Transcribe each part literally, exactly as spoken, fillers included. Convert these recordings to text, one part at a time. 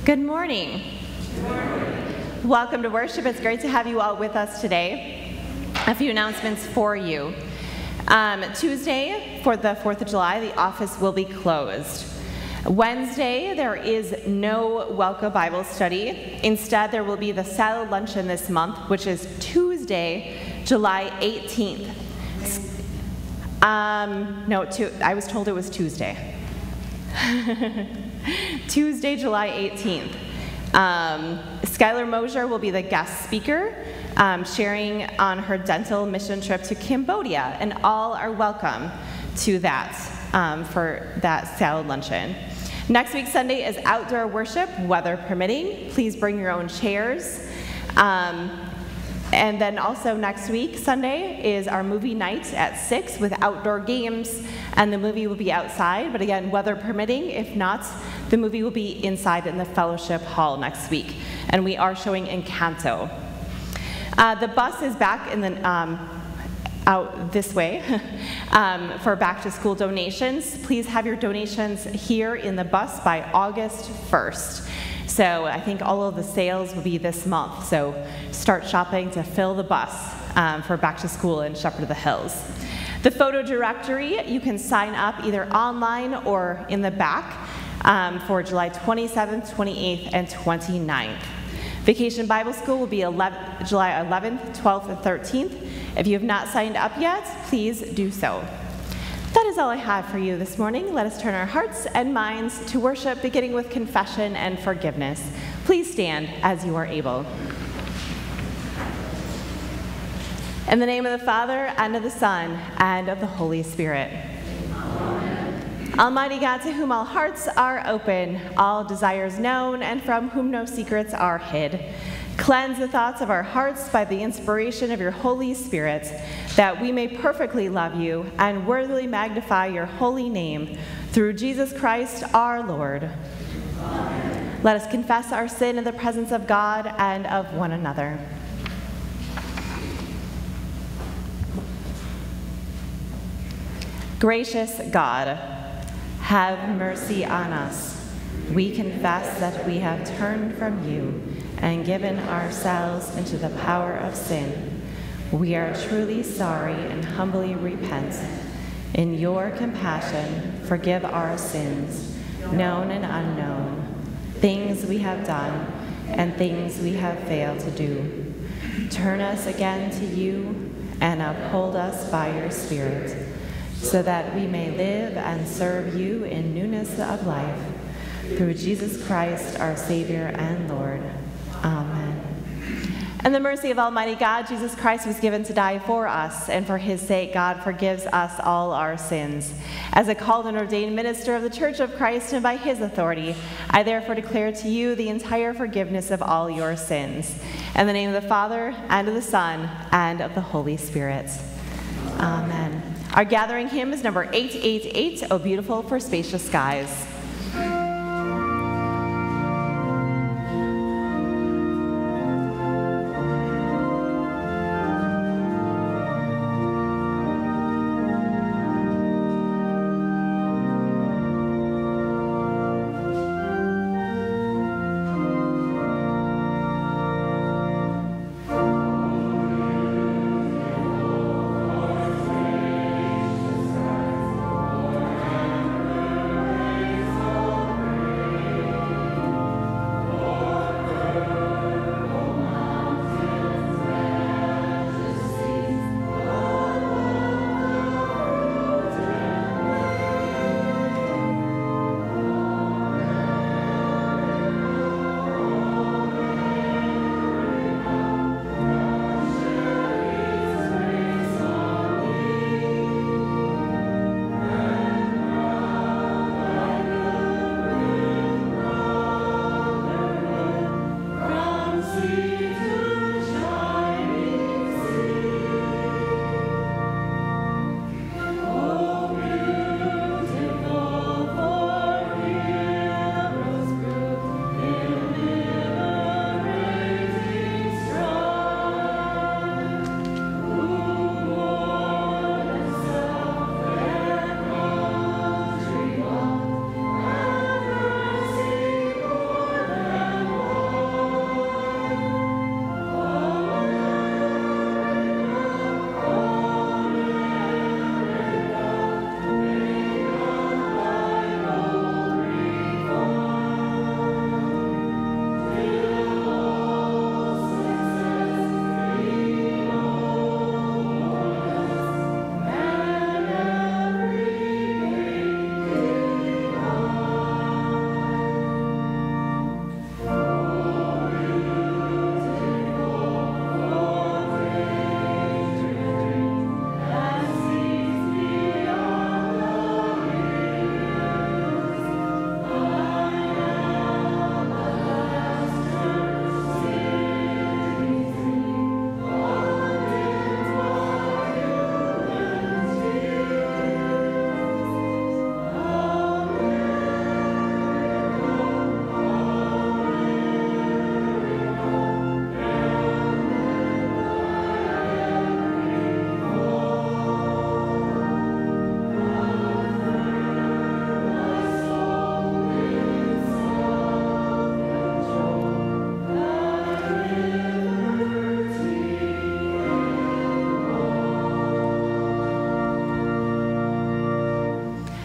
Good morning. Good morning. Welcome to worship. It's great to have you all with us today. A few announcements for you. Um, Tuesday, for the fourth of July, the office will be closed. Wednesday, there is no Welcome Bible study. Instead, there will be the salad luncheon this month, which is Tuesday, July eighteenth. Um, no, tu- I was told it was Tuesday. Tuesday, July eighteenth. Um, Skylar Mosier will be the guest speaker, um, sharing on her dental mission trip to Cambodia, and all are welcome to that um, for that salad luncheon. Next week, Sunday, is outdoor worship, weather permitting. Please bring your own chairs. Um, and then also next week, Sunday, is our movie night at six with outdoor games, and the movie will be outside, but again, weather permitting. If not, the movie will be inside in the fellowship hall next week, and we are showing Encanto. Uh, the bus is back in the um, out this way um, for back-to-school donations. Please have your donations here in the bus by August first. So I think all of the sales will be this month, so start shopping to fill the bus um, for back-to-school in Shepherd of the Hills. The photo directory, you can sign up either online or in the back um, for July twenty-seventh, twenty-eighth, and twenty-ninth. Vacation Bible School will be July eleventh, twelfth, and thirteenth. If you have not signed up yet, please do so. That is all I have for you this morning. Let us turn our hearts and minds to worship, beginning with confession and forgiveness. Please stand as you are able. In the name of the Father, and of the Son, and of the Holy Spirit. Amen. Almighty God, to whom all hearts are open, all desires known, and from whom no secrets are hid, cleanse the thoughts of our hearts by the inspiration of your Holy Spirit, that we may perfectly love you and worthily magnify your holy name, through Jesus Christ our Lord. Amen. Let us confess our sin in the presence of God and of one another. Gracious God, have mercy on us. We confess that we have turned from you and given ourselves into the power of sin. We are truly sorry and humbly repent. In your compassion, forgive our sins, known and unknown, things we have done and things we have failed to do. Turn us again to you and uphold us by your Spirit, so that we may live and serve you in newness of life. Through Jesus Christ, our Savior and Lord. Amen. And the mercy of Almighty God, Jesus Christ was given to die for us, and for his sake, God forgives us all our sins. As a called and ordained minister of the Church of Christ, and by his authority, I therefore declare to you the entire forgiveness of all your sins. In the name of the Father, and of the Son, and of the Holy Spirit. Amen. Our gathering hymn is number eight eighty-eight, O Beautiful for Spacious Skies.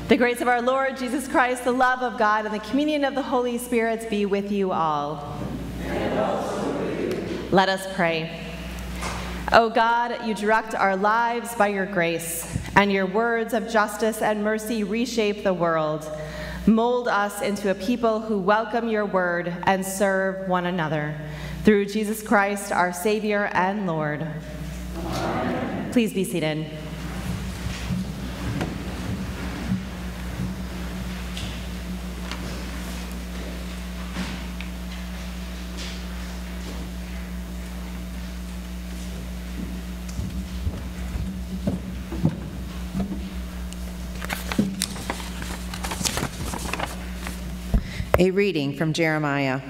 The grace of our Lord Jesus Christ, the love of God, and the communion of the Holy Spirit be with you all. And also with you. Let us pray. O God, you direct our lives by your grace, and your words of justice and mercy reshape the world. Mold us into a people who welcome your word and serve one another. Through Jesus Christ, our Savior and Lord. Amen. Please be seated. A reading from Jeremiah.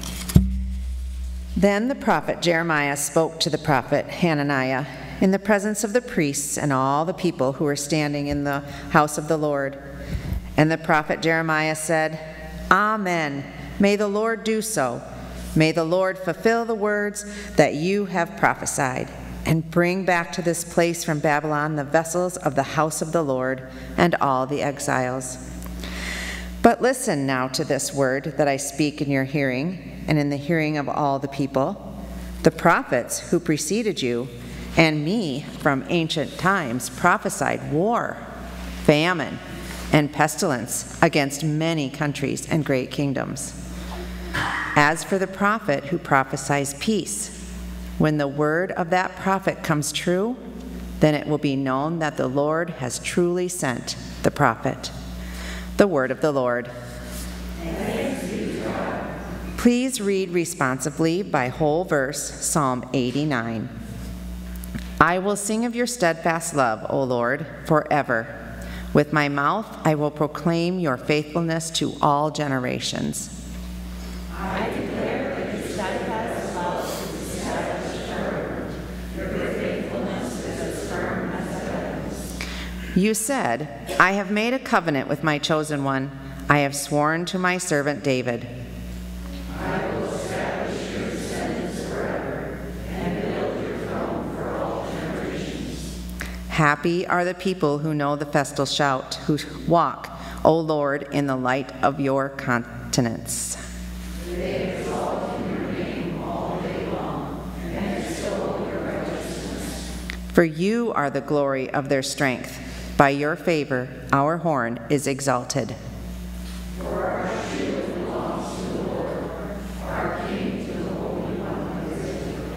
Then the prophet Jeremiah spoke to the prophet Hananiah in the presence of the priests and all the people who were standing in the house of the Lord. And the prophet Jeremiah said, Amen. May the Lord do so. May the Lord fulfill the words that you have prophesied, and bring back to this place from Babylon the vessels of the house of the Lord and all the exiles. But listen now to this word that I speak in your hearing and in the hearing of all the people. The prophets who preceded you and me from ancient times prophesied war, famine, and pestilence against many countries and great kingdoms. As for the prophet who prophesies peace, when the word of that prophet comes true, then it will be known that the Lord has truly sent the prophet. The word of the Lord. Please read responsively by whole verse Psalm eighty-nine. I will sing of your steadfast love, O Lord, forever. With my mouth I will proclaim your faithfulness to all generations. I declare that your steadfast love is established forever. Your faithfulness is as firm as the heavens. You said, I have made a covenant with my chosen one. I have sworn to my servant David. I will establish your descendants forever and build your throne for all generations. Happy are the people who know the festal shout, who walk, O Lord, in the light of your countenance. They exalt in your name all day long and extol your righteousness. For you are the glory of their strength. By your favor, our horn is exalted. For our shield belongs to the Lord, our King to the Holy One of Israel.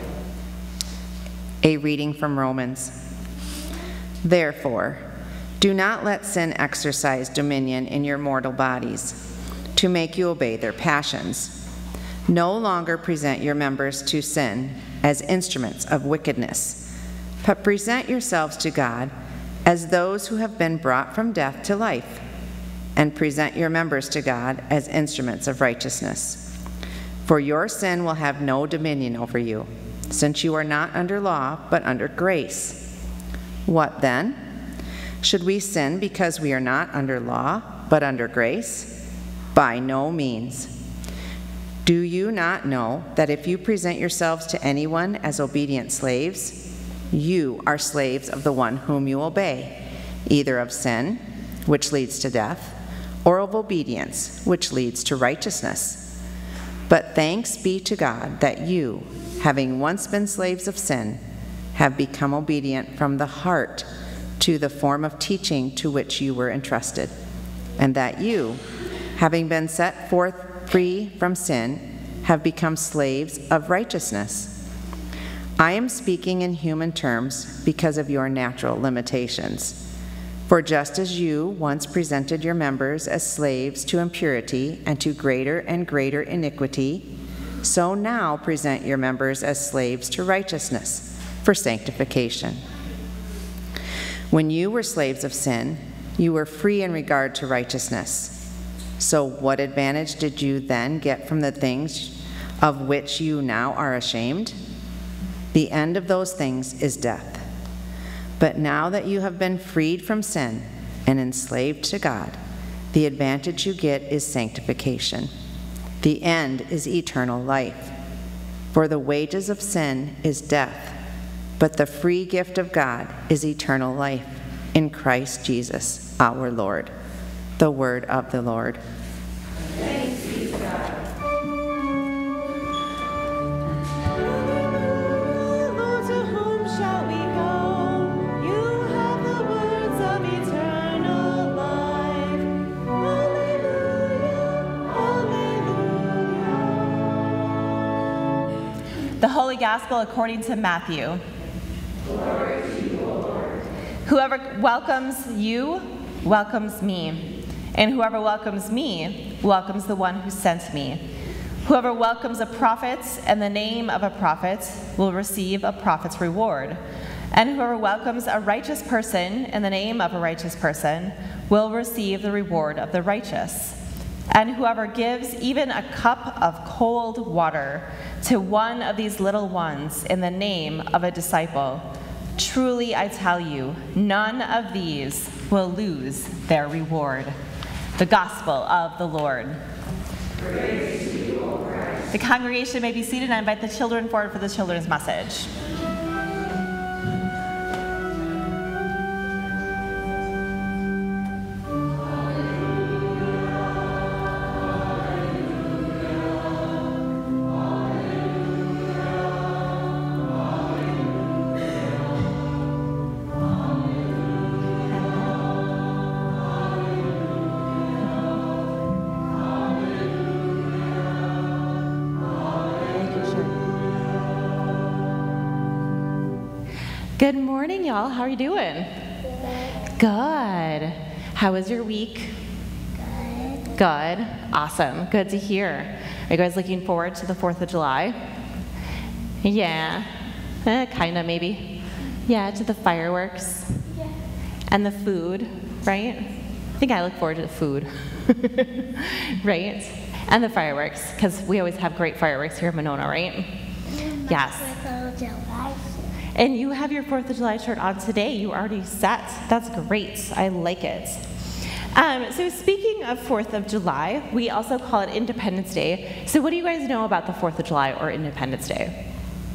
A reading from Romans. Therefore, do not let sin exercise dominion in your mortal bodies, to make you obey their passions. No longer present your members to sin as instruments of wickedness, but present yourselves to God as those who have been brought from death to life, and present your members to God as instruments of righteousness. For your sin will have no dominion over you, since you are not under law, but under grace. What then? Should we sin because we are not under law, but under grace? By no means. Do you not know that if you present yourselves to anyone as obedient slaves, you are slaves of the one whom you obey, either of sin, which leads to death, or of obedience, which leads to righteousness? But thanks be to God that you, having once been slaves of sin, have become obedient from the heart to the form of teaching to which you were entrusted, and that you, having been set forth free from sin, have become slaves of righteousness. I am speaking in human terms because of your natural limitations. For just as you once presented your members as slaves to impurity and to greater and greater iniquity, so now present your members as slaves to righteousness for sanctification. When you were slaves of sin, you were free in regard to righteousness. So what advantage did you then get from the things of which you now are ashamed? The end of those things is death. But now that you have been freed from sin and enslaved to God, the advantage you get is sanctification. The end is eternal life. For the wages of sin is death, but the free gift of God is eternal life in Christ Jesus our Lord. The word of the Lord. Thanks be to God. Lord, to whom shall we go? You have the words of eternal life. Alleluia, alleluia. The Holy Gospel according to Matthew. Glory to you, O Lord. Whoever welcomes you welcomes me. And whoever welcomes me welcomes the one who sent me. Whoever welcomes a prophet in the name of a prophet will receive a prophet's reward. And whoever welcomes a righteous person in the name of a righteous person will receive the reward of the righteous. And whoever gives even a cup of cold water to one of these little ones in the name of a disciple, truly I tell you, none of these will lose their reward. The Gospel of the Lord. Praise to you, O Christ. The congregation may be seated, and I invite the children forward for the children's message. Good morning, y'all. How are you doing? Good. How was your week? Good. Good. Awesome. Good to hear. Are you guys looking forward to the fourth of July? Yeah. Eh, kind of, maybe. Yeah, to the fireworks. Yeah. And the food, right? I think I look forward to the food. Right? And the fireworks, because we always have great fireworks here in Monona, right? Yes. And you have your fourth of July shirt on today. You already set. That's great. I like it. Um, so speaking of fourth of July, we also call it Independence Day. So what do you guys know about the fourth of July or Independence Day?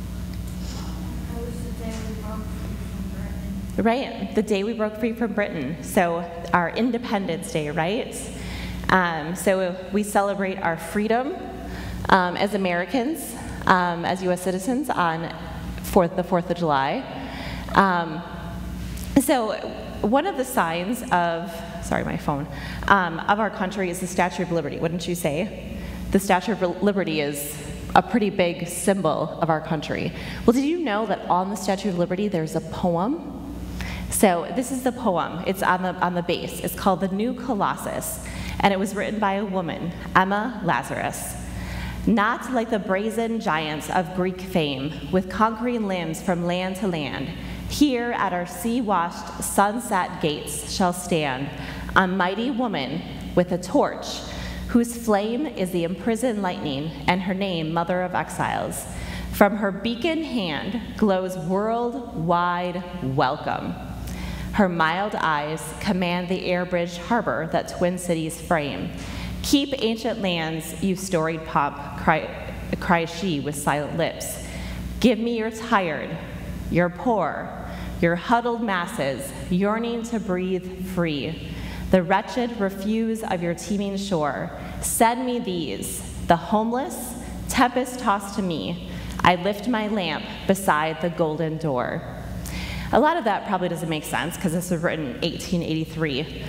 Right, the day we broke free from Britain. So our Independence Day, right? Um, so we celebrate our freedom um, as Americans, um, as U S citizens on fourth, the fourth of July. Um, so one of the signs of, sorry, my phone, um, of our country is the Statue of Liberty, wouldn't you say? The Statue of Liberty is a pretty big symbol of our country. Well, did you know that on the Statue of Liberty there's a poem? So this is the poem. It's on the, on the base. It's called The New Colossus, and it was written by a woman, Emma Lazarus. Not like the brazen giants of Greek fame, with conquering limbs from land to land, here at our sea-washed sunset gates shall stand a mighty woman with a torch, whose flame is the imprisoned lightning, and her name Mother of Exiles. From her beacon hand glows worldwide welcome. Her mild eyes command the air-bridged harbor that twin cities frame. Keep ancient lands, you storied pomp, cry, cries she with silent lips. Give me your tired, your poor, your huddled masses, yearning to breathe free. The wretched refuse of your teeming shore. Send me these, the homeless, tempest-tossed to me. I lift my lamp beside the golden door. A lot of that probably doesn't make sense because this was written in eighteen eighty-three.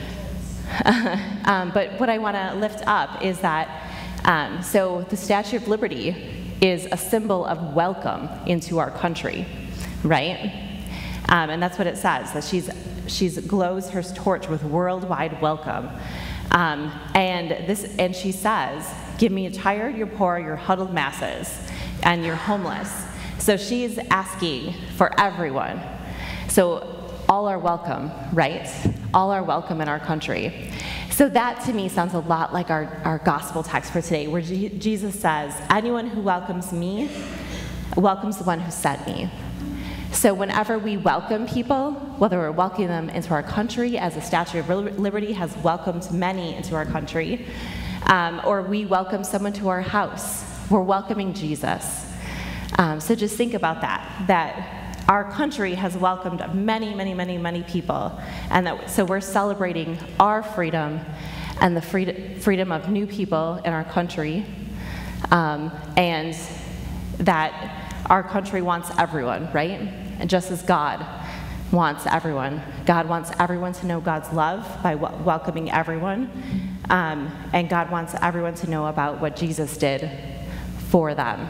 um, but what I want to lift up is that, um, so the Statue of Liberty is a symbol of welcome into our country, right? Um, and that's what it says, that she's, she's glows her torch with worldwide welcome. Um, and, this, and she says, give me your tired, your poor, your huddled masses, and your homeless. So she's asking for everyone. So all are welcome, right? All are welcome in our country. So that to me sounds a lot like our, our gospel text for today, where G- Jesus says, anyone who welcomes me welcomes the one who sent me. So whenever we welcome people, whether we're welcoming them into our country, as the Statue of Liberty has welcomed many into our country, um, or we welcome someone to our house, we're welcoming Jesus. Um, so just think about that, that our country has welcomed many, many, many, many people, and that, so we're celebrating our freedom and the freed- freedom of new people in our country, um, and that our country wants everyone, right? And just as God wants everyone. God wants everyone to know God's love by w- welcoming everyone, um, and God wants everyone to know about what Jesus did for them.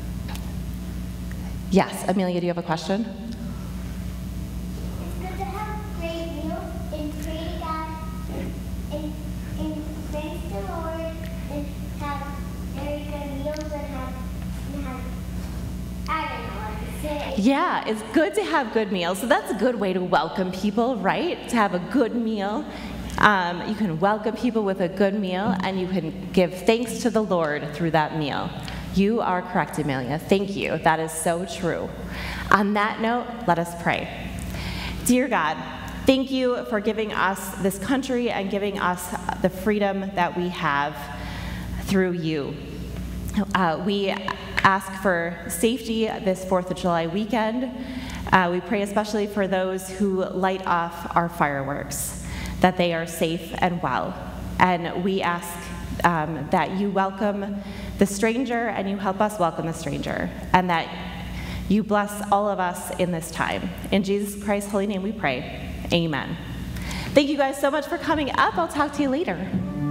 Yes, Amelia, do you have a question? It's good to have great meals and pray to God and, and thanks the Lord and have very good meals and have, and have I don't know what to say. Yeah, it's good to have good meals. So that's a good way to welcome people, right? To have a good meal. Um, you can welcome people with a good meal, and you can give thanks to the Lord through that meal. You are correct, Amelia. Thank you. That is so true. On that note, let us pray. Dear God, thank you for giving us this country and giving us the freedom that we have through you. Uh, we ask for safety this fourth of July weekend. Uh, we pray especially for those who light off our fireworks, that they are safe and well. And we ask um, that you welcome the stranger and you help us welcome the stranger, and that you bless all of us in this time. In Jesus Christ's holy name we pray. Amen. Thank you guys so much for coming up. I'll talk to you later.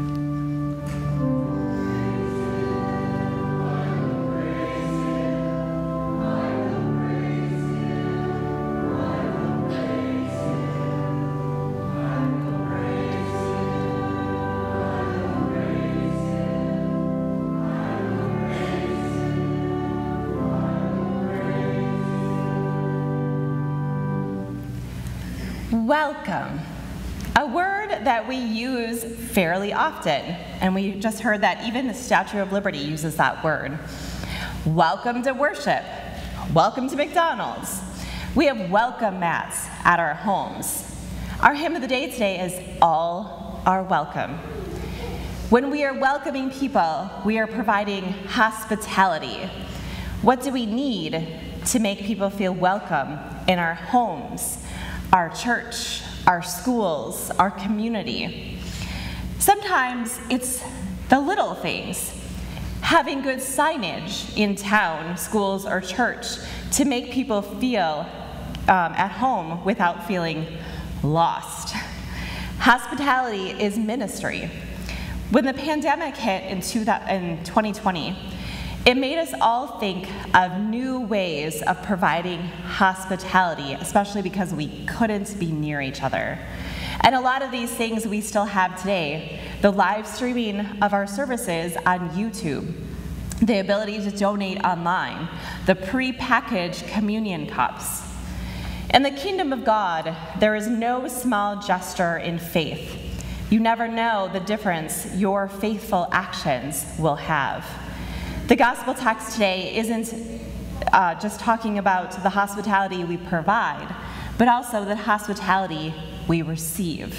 Welcome, a word that we use fairly often, and we just heard that even the Statue of Liberty uses that word. Welcome to worship. Welcome to McDonald's. We have welcome mats at our homes. Our hymn of the day today is All Are Welcome. When we are welcoming people, we are providing hospitality. What do we need to make people feel welcome in our homes, our church, our schools, our community? Sometimes it's the little things. Having good signage in town, schools, or church to make people feel um, at home without feeling lost. Hospitality is ministry. When the pandemic hit in twenty twenty, it made us all think of new ways of providing hospitality, especially because we couldn't be near each other. And a lot of these things we still have today. The live streaming of our services on YouTube, the ability to donate online, the pre-packaged communion cups. In the kingdom of God, there is no small gesture in faith. You never know the difference your faithful actions will have. The gospel text today isn't uh, just talking about the hospitality we provide, but also the hospitality we receive.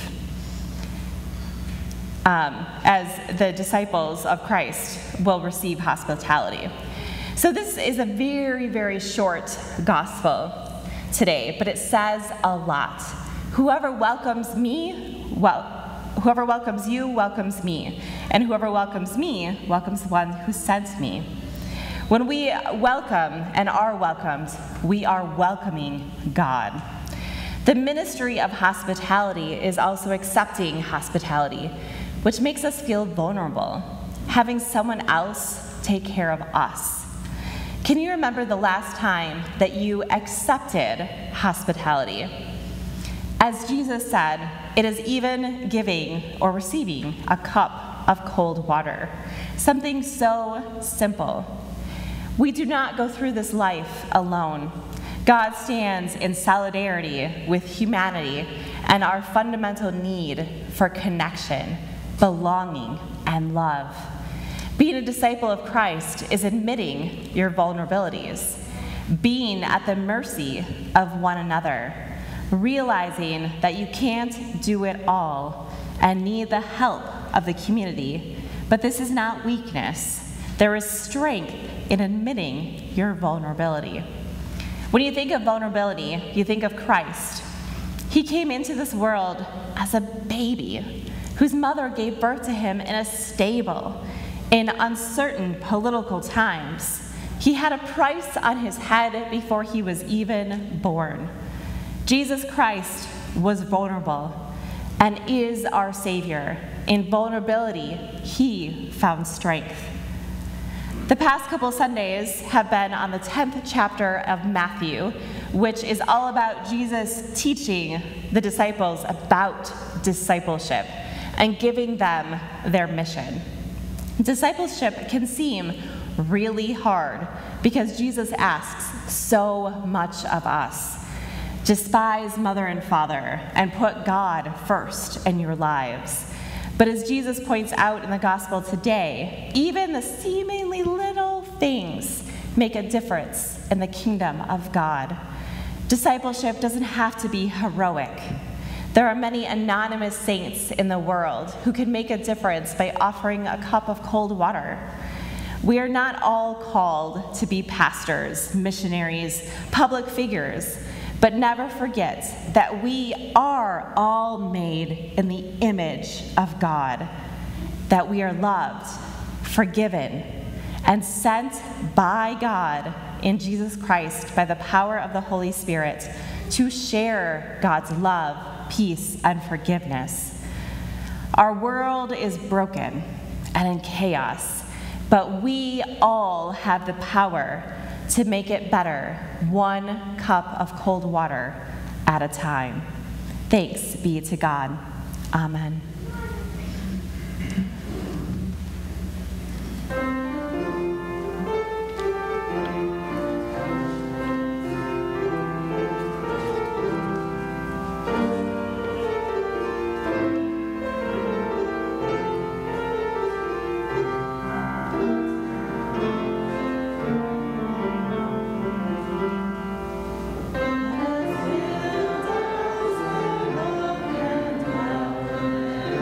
Um, as the disciples of Christ will receive hospitality. So this is a very, very short gospel today, but it says a lot. Whoever welcomes me, well, whoever welcomes you welcomes me, and whoever welcomes me welcomes the one who sent me. When we welcome and are welcomed, we are welcoming God. The ministry of hospitality is also accepting hospitality, which makes us feel vulnerable, having someone else take care of us. Can you remember the last time that you accepted hospitality? As Jesus said, it is even giving or receiving a cup of cold water, something so simple. We do not go through this life alone. God stands in solidarity with humanity and our fundamental need for connection, belonging, and love. Being a disciple of Christ is admitting your vulnerabilities, being at the mercy of one another, realizing that you can't do it all and need the help of the community, but this is not weakness. There is strength in admitting your vulnerability. When you think of vulnerability, you think of Christ. He came into this world as a baby, whose mother gave birth to him in a stable in uncertain political times. He had a price on his head before he was even born. Jesus Christ was vulnerable and is our Savior. In vulnerability, he found strength. The past couple Sundays have been on the tenth chapter of Matthew, which is all about Jesus teaching the disciples about discipleship and giving them their mission. Discipleship can seem really hard because Jesus asks so much of us. Despise mother and father and put God first in your lives. But as Jesus points out in the gospel today, even the seemingly little things make a difference in the kingdom of God. Discipleship doesn't have to be heroic. There are many anonymous saints in the world who can make a difference by offering a cup of cold water. We are not all called to be pastors, missionaries, public figures, but never forget that we are all made in the image of God, that we are loved, forgiven, and sent by God in Jesus Christ by the power of the Holy Spirit to share God's love, peace, and forgiveness. Our world is broken and in chaos, but we all have the power to make it better, one cup of cold water at a time. Thanks be to God. Amen. Let us build a house where love can dwell.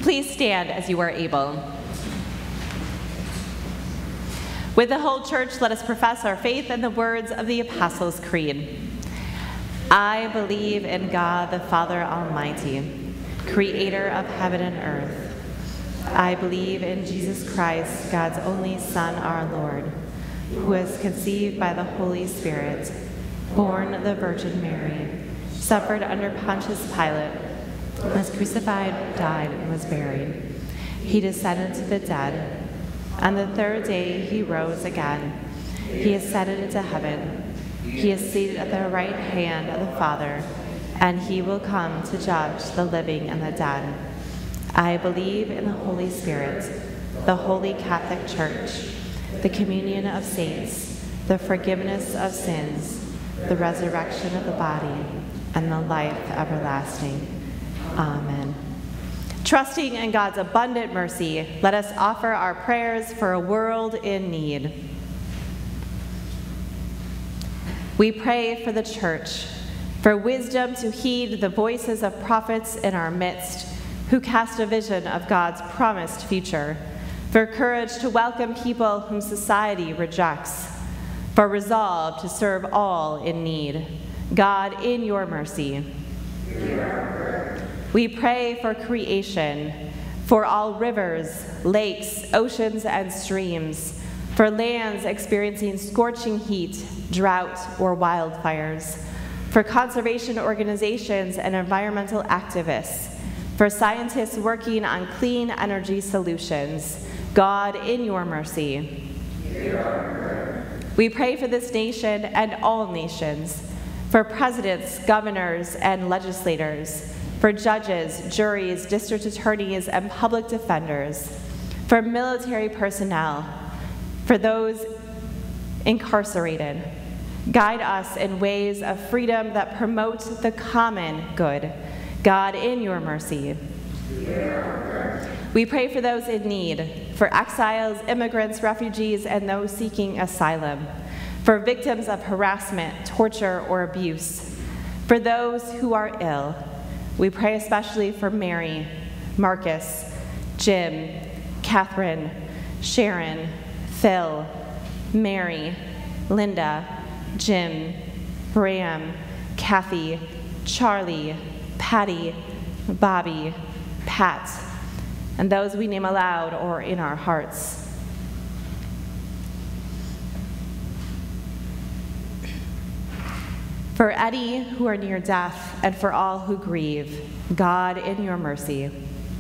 please stand as you are able. With the whole church, let us profess our faith in the words of the Apostles' Creed. I believe in God, the Father Almighty, creator of heaven and earth. I believe in Jesus Christ, God's only Son, our Lord, who was conceived by the Holy Spirit, born of the Virgin Mary, suffered under Pontius Pilate, was crucified, died, and was buried. He descended to the dead. On the third day he rose again. He ascended into heaven. He is seated at the right hand of the Father, and he will come to judge the living and the dead. I believe in the Holy Spirit, the Holy Catholic Church, the communion of saints, the forgiveness of sins, the resurrection of the body, and the life everlasting. Amen. Trusting in God's abundant mercy, let us offer our prayers for a world in need. We pray for the church, for wisdom to heed the voices of prophets in our midst who cast a vision of God's promised future, for courage to welcome people whom society rejects, for resolve to serve all in need. God, in your mercy. We pray for creation, for all rivers, lakes, oceans, and streams, for lands experiencing scorching heat, drought, or wildfires, for conservation organizations and environmental activists, for scientists working on clean energy solutions. God, in your mercy. We pray for this nation and all nations, for presidents, governors, and legislators, for judges, juries, district attorneys, and public defenders, for military personnel, for those incarcerated. Guide us in ways of freedom that promote the common good. God, in your mercy. We pray for those in need, for exiles, immigrants, refugees, and those seeking asylum, for victims of harassment, torture, or abuse, for those who are ill. We pray especially for Mary, Marcus, Jim, Catherine, Sharon, Phil, Mary, Linda, Jim, Bram, Kathy, Charlie, Patty, Bobby, Pat, and those we name aloud or in our hearts. For any who are near death, and for all who grieve, God, in your mercy.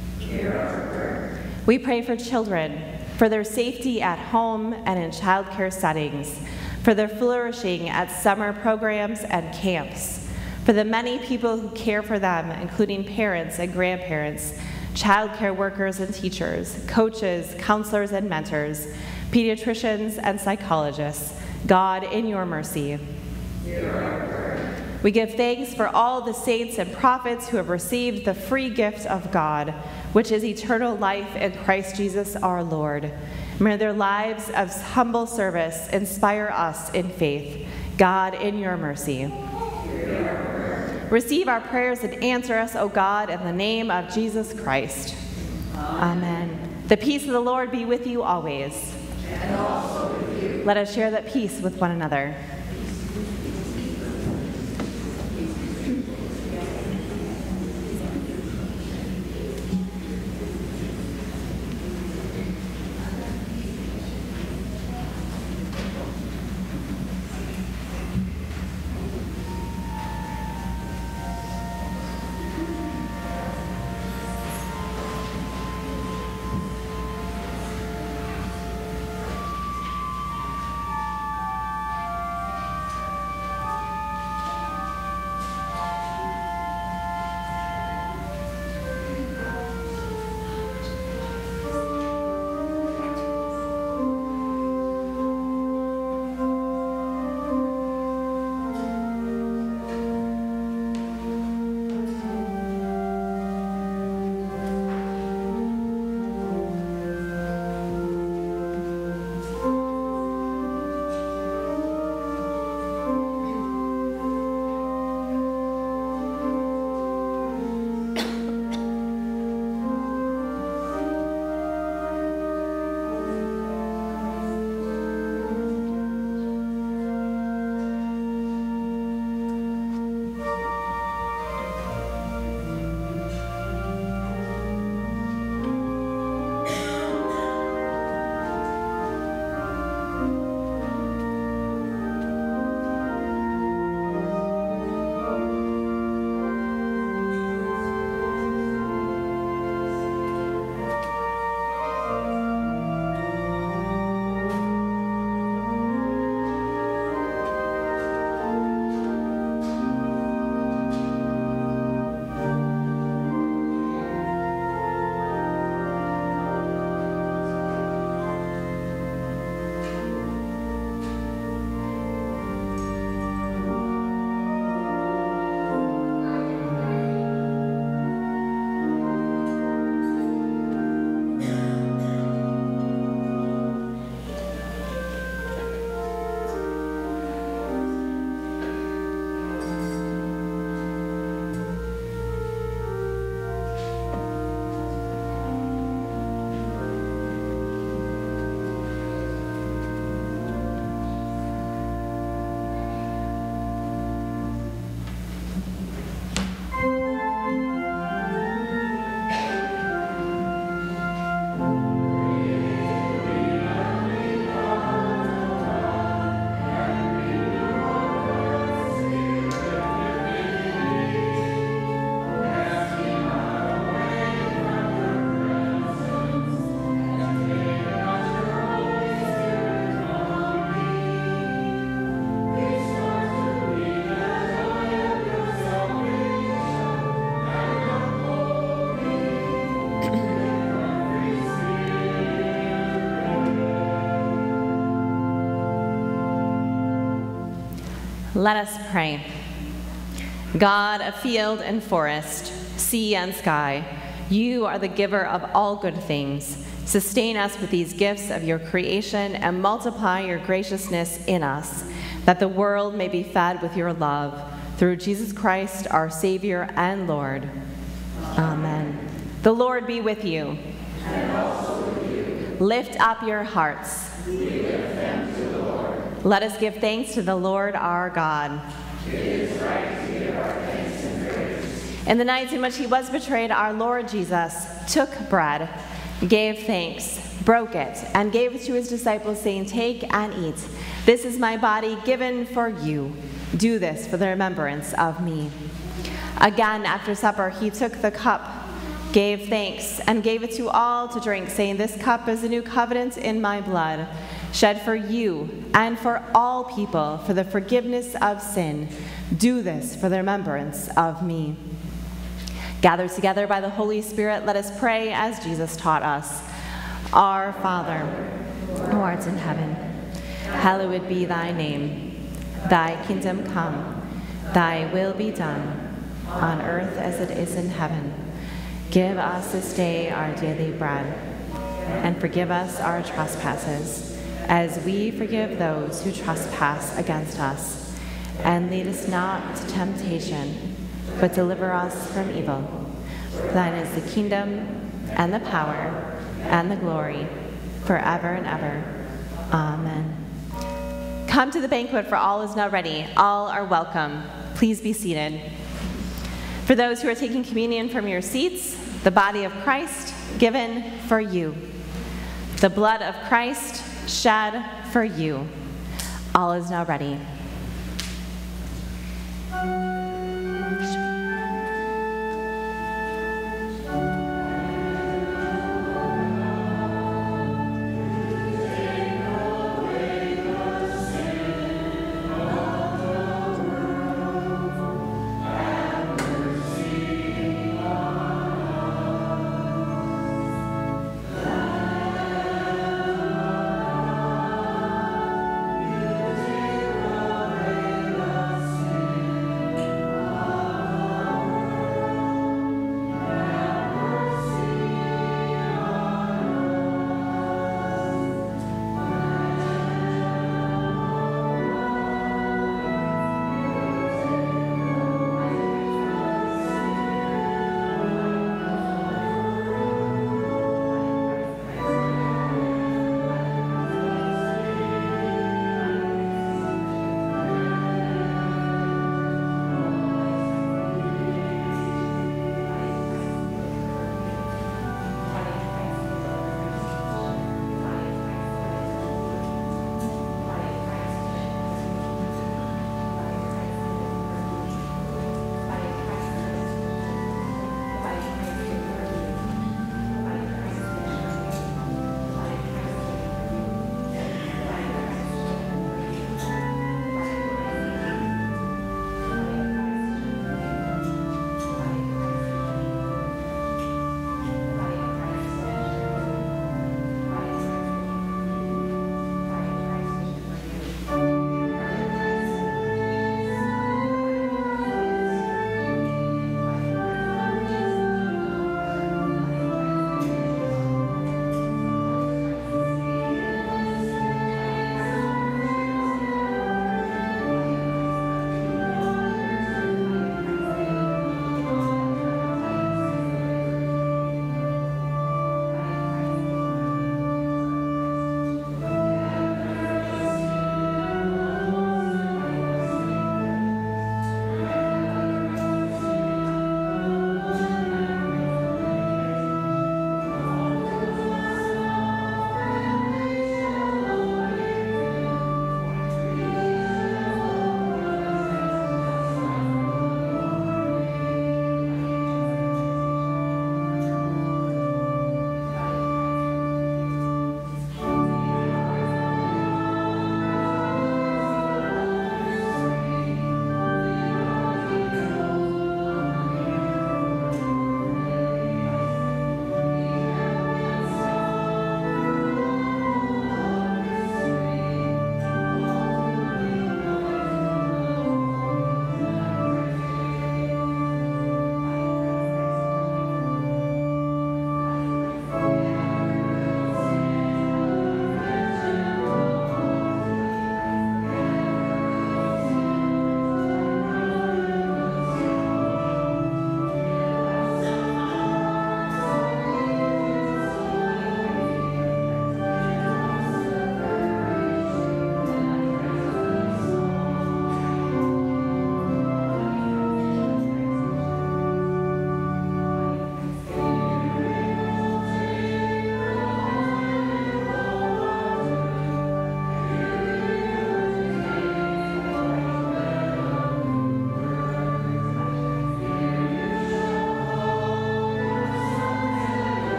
We pray for children, for their safety at home and in childcare settings, for their flourishing at summer programs and camps, for the many people who care for them, including parents and grandparents, childcare workers and teachers, coaches, counselors and mentors, pediatricians and psychologists. God, in your mercy. We give thanks for all the saints and prophets who have received the free gift of God, which is eternal life in Christ Jesus our Lord. May their lives of humble service inspire us in faith. God, in your mercy. Receive our prayers and answer us, O God, in the name of Jesus Christ. Amen. The peace of the Lord be with you always. And also with you. Let us share that peace with one another. Let us pray. God of field and forest, sea and sky, you are the giver of all good things. Sustain us with these gifts of your creation and multiply your graciousness in us, that the world may be fed with your love. Through Jesus Christ, our Savior and Lord. Amen. The Lord be with you. And also with you. Lift up your hearts. We lift them to the Lord. Let us give thanks to the Lord our God. It is right to give our thanks and praise. In the nights in which he was betrayed, our Lord Jesus took bread, gave thanks, broke it, and gave it to his disciples, saying, "Take and eat. This is my body given for you. Do this for the remembrance of me." Again, after supper, he took the cup, gave thanks, and gave it to all to drink, saying, "This cup is a new covenant in my blood, shed for you and for all people for the forgiveness of sin. Do this for the remembrance of me." Gathered together by the Holy Spirit, let us pray as Jesus taught us. Our Father, who art in heaven, hallowed be thy name. Thy kingdom come, thy will be done, on earth as it is in heaven. Give us this day our daily bread, and forgive us our trespasses, as we forgive those who trespass against us. And lead us not into temptation, but deliver us from evil. For thine is the kingdom, and the power, and the glory, forever and ever. Amen. Come to the banquet, for all is now ready. All are welcome. Please be seated. For those who are taking communion from your seats, the body of Christ given for you. The blood of Christ shed for you. All is now ready.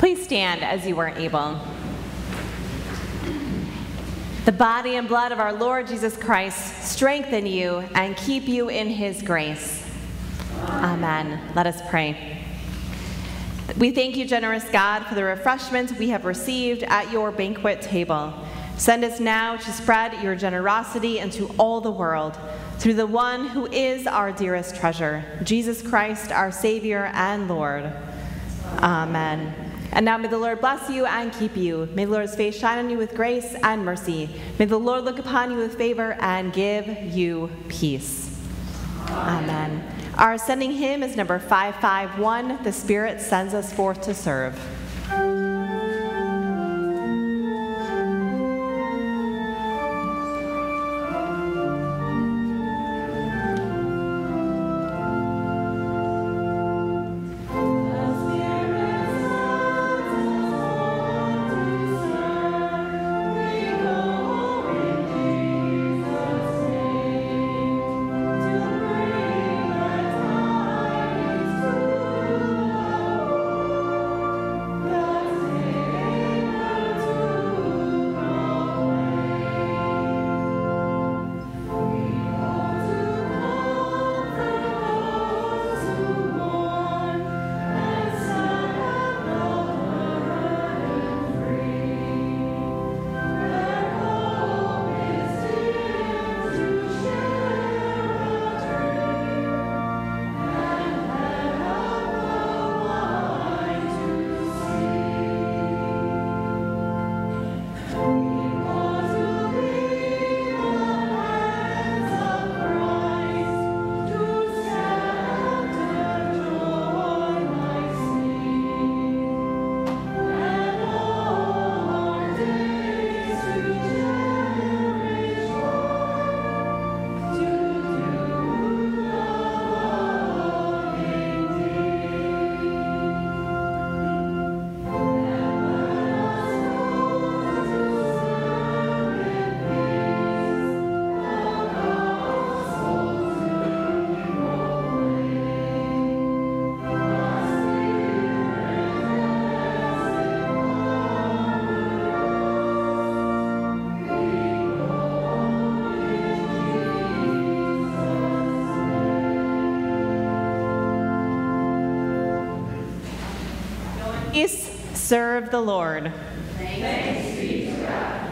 Please stand as you are able. The body and blood of our Lord Jesus Christ strengthen you and keep you in his grace. Amen. Let us pray. We thank you, generous God, for the refreshments we have received at your banquet table. Send us now to spread your generosity into all the world through the one who is our dearest treasure, Jesus Christ, our Savior and Lord. Amen. And now may the Lord bless you and keep you. May the Lord's face shine on you with grace and mercy. May the Lord look upon you with favor and give you peace. Amen. Amen. Our sending hymn is number five five one, The Spirit Sends Us Forth to Serve. Serve the Lord. Thanks be to God.